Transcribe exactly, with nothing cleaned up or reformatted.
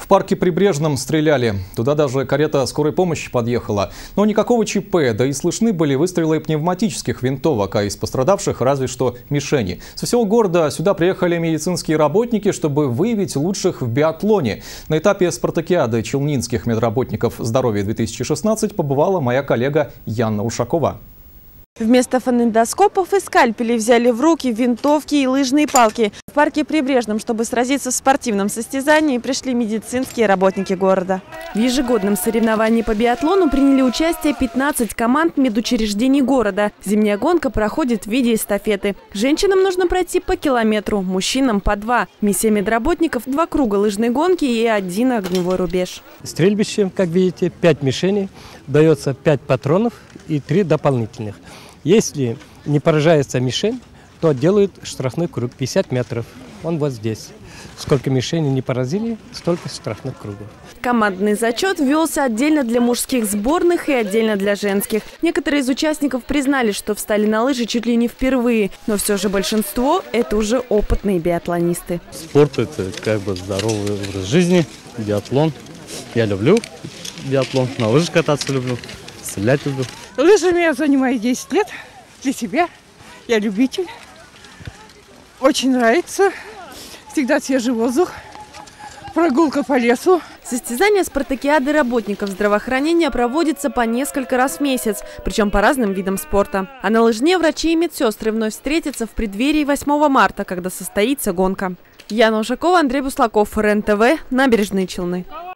парке Прибрежном стреляли. Туда даже карета скорой помощи подъехала. Но никакого ЧП, да и слышны были выстрелы пневматических винтовок, а из пострадавших разве что мишени. Со всего города сюда приехали медицинские работники, чтобы выявить лучших в биатлоне. На этапе спартакиады челнинских медработников здоровья-две тысячи шестнадцать побывала моя коллега Яна Ушакова. Вместо фонендоскопов и скальпелей взяли в руки винтовки и лыжные палки. В парке Прибрежном, чтобы сразиться в спортивном состязании, пришли медицинские работники города. В ежегодном соревновании по биатлону приняли участие пятнадцать команд медучреждений города. Зимняя гонка проходит в виде эстафеты. Женщинам нужно пройти по километру, мужчинам по два. Миссия медработников – два круга лыжной гонки и один огневой рубеж. Стрельбище, как видите, пять мишеней, дается пять патронов и три дополнительных. Если не поражается мишень, то делают штрафной круг пятьдесят метров. Он вот здесь. Сколько мишеней не поразили, столько штрафных кругов. Командный зачет велся отдельно для мужских сборных и отдельно для женских. Некоторые из участников признали, что встали на лыжи чуть ли не впервые. Но все же большинство – это уже опытные биатлонисты. Спорт – это как бы здоровый образ жизни, биатлон. Я люблю биатлон, на лыжах кататься люблю, стрелять люблю. Лыжами я занимаюсь десять лет для себя. Я любитель. Очень нравится. Всегда свежий воздух. Прогулка по лесу. Состязание спартакиады работников здравоохранения проводится по несколько раз в месяц, причем по разным видам спорта. А на лыжне врачи и медсестры вновь встретятся в преддверии восьмого марта, когда состоится гонка. Яна Ушакова, Андрей Буслаков, РЕН-ТВ, Набережные Челны.